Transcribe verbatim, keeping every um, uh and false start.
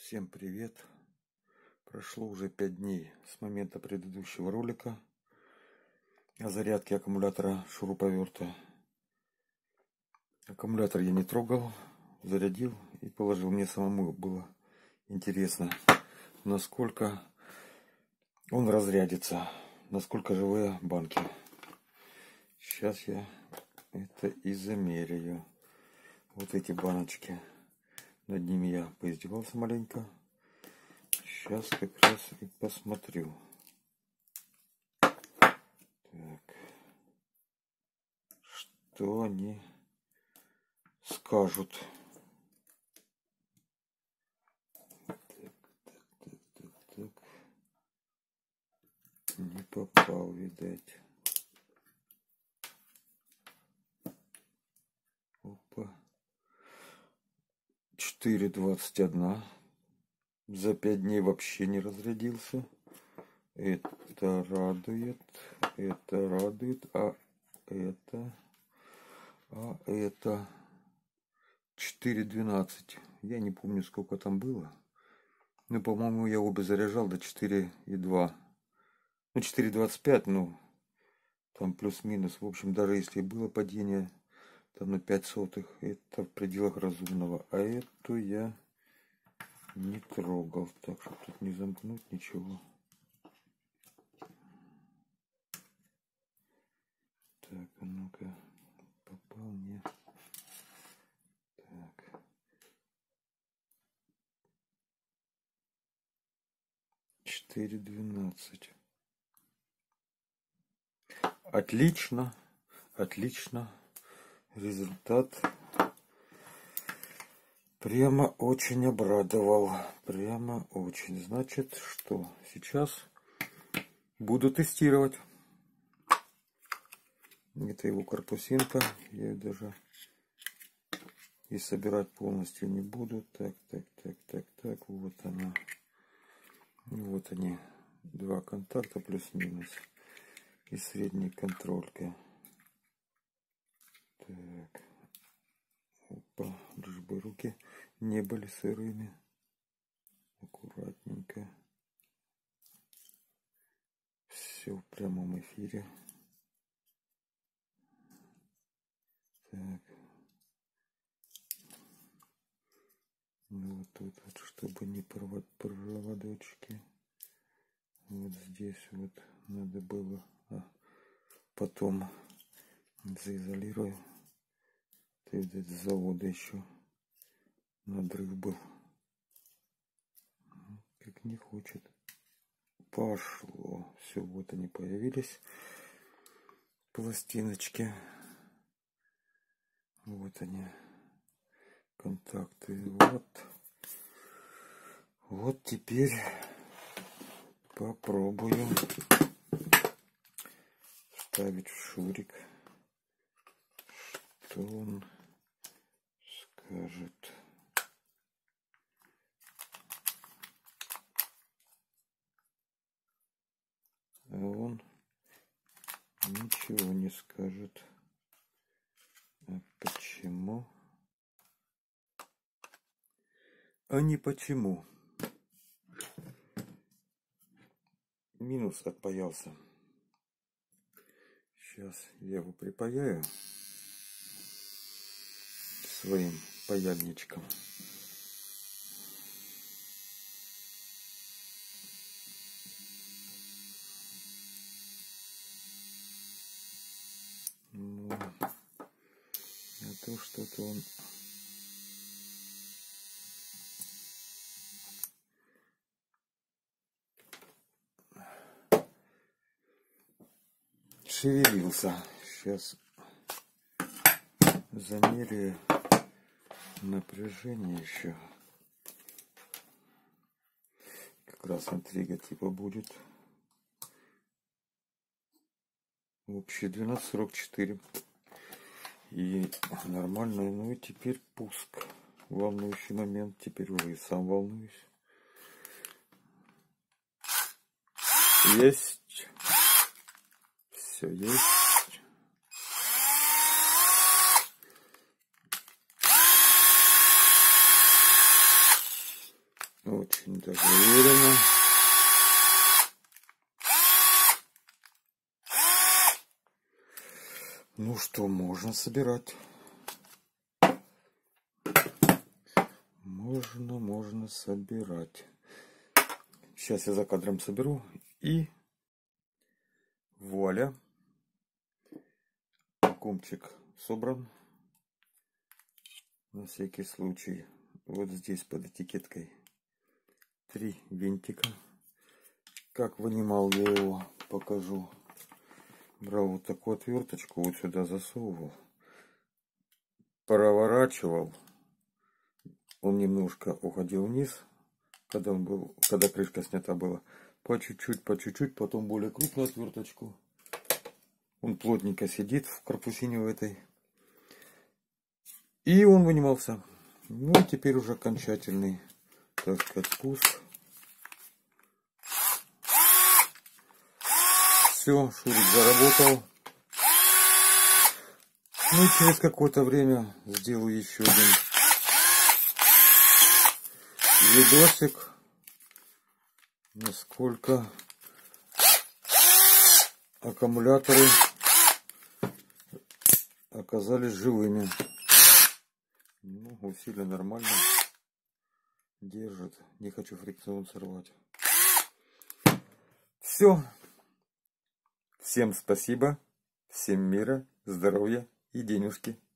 Всем привет! Прошло уже пять дней с момента предыдущего ролика о зарядке аккумулятора шуруповерта. Аккумулятор я не трогал, зарядил и положил. Мне самому было интересно, насколько он разрядится, насколько живые банки. Сейчас я это и замеряю. Вот эти баночки. Над ними я поиздевался маленько. Сейчас как раз и посмотрю. Так. Что они скажут. Так, так, так, так, так. Не попал, видать. Опа. четыре двадцать один. За пять дней вообще не разрядился. Это радует. Это радует. А это... А это... четыре двенадцать. Я не помню, сколько там было. Ну, по-моему, я обе заряжал до четыре и два. Ну, четыре двадцать пять, ну, там плюс-минус. В общем, даже если было падение там на пять сотых, это в пределах разумного. А эту я не трогал. Так что тут не замкнуть ничего. Так, а ну-ка, попал мне. Так. четыре двенадцать. Отлично, отлично. Результат прямо очень обрадовал. Прямо очень. Значит, что сейчас буду тестировать. Это его корпусинка. Я ее даже и собирать полностью не буду. Так, так, так, так, так. Вот она. Вот они. Два контакта плюс-минус. И средняя контролька. Так. Опа. Лишь бы руки не были сырыми. Аккуратненько. Все в прямом эфире. Так. Ну вот тут вот, чтобы не порвать проводочки. Вот здесь вот надо было. А потом заизолирую. Ты с завода еще надрыв был. Как не хочет. Пошло. Все, вот они появились. Пластиночки. Вот они. Контакты. Вот. Вот теперь попробую вставить в шурик. Что он скажет. А он ничего не скажет. А почему? А не почему. Минус отпаялся. Сейчас я его припаяю своим паяльничком. Ну, а то что-то он... шевелился. Сейчас замеряю напряжение еще. Как раз интрига типа будет. Общий двенадцать сорок четыре. И нормально. Ну и теперь пуск. Волнующий момент. Теперь уже и сам волнуюсь. Есть. Все есть. Очень даже уверенно. Ну что, можно собирать. Можно, можно собирать. Сейчас я за кадром соберу. И вуаля. Комчик собран. На всякий случай. Вот здесь под этикеткой три винтика. Как вынимал я его, покажу. Брал вот такую отверточку, вот сюда засовывал. Проворачивал. Он немножко уходил вниз, когда он был, когда крышка снята была. По чуть-чуть, по чуть-чуть, потом более крупную отверточку. Он плотненько сидит в корпусине в этой. И он вынимался. Ну и теперь уже окончательный, так сказать, спуск. Все, шурик заработал. Ну и через какое-то время сделаю еще один видосик, насколько аккумуляторы оказались живыми. Ну, усилие нормально держит. Не хочу фрикцион сорвать. Все. Всем спасибо. Всем мира, здоровья и денежки.